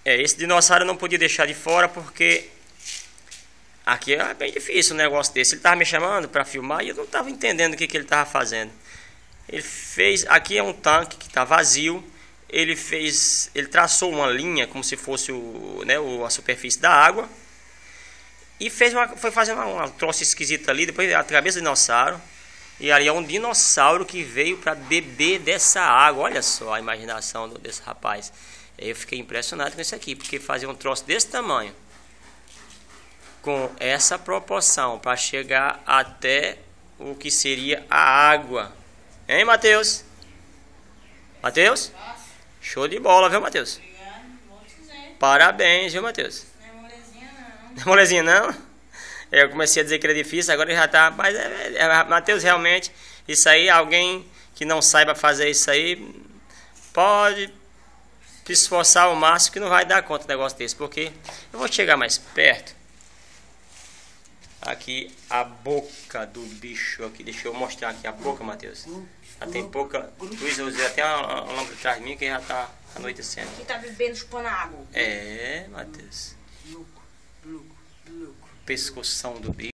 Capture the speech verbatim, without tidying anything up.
É, esse dinossauro eu não podia deixar de fora porque aqui é bem difícil um negócio desse. Ele tava me chamando para filmar e eu não tava entendendo o que, que ele tava fazendo. Ele fez, aqui é um tanque que tá vazio. Ele fez, ele traçou uma linha como se fosse o, né, o, a superfície da água. E fez uma, foi fazendo uma, uma troça esquisita ali, depois a cabeça do dinossauro. E ali é um dinossauro que veio para beber dessa água. Olha só a imaginação do, desse rapaz. Eu fiquei impressionado com isso aqui, porque fazer um troço desse tamanho, com essa proporção, para chegar até o que seria a água. Hein, Matheus? Matheus? Show de bola, viu, Matheus? Parabéns, viu, Matheus? Não é molezinha, não. Não é molezinha, não? Eu comecei a dizer que era difícil, agora já tá. Mas, é, é, Matheus, realmente, isso aí, alguém que não saiba fazer isso aí, pode se esforçar ao máximo que não vai dar conta do negócio desse. Porque eu vou chegar mais perto. Aqui a boca do bicho aqui. Deixa eu mostrar aqui a boca, Matheus. Já tem pouca luz, eu usei até uma, uma lâmpada atrás de mim que já tá anoitecendo. Aqui tá bebendo, chupando água. É, Matheus. Pescoção do bicho.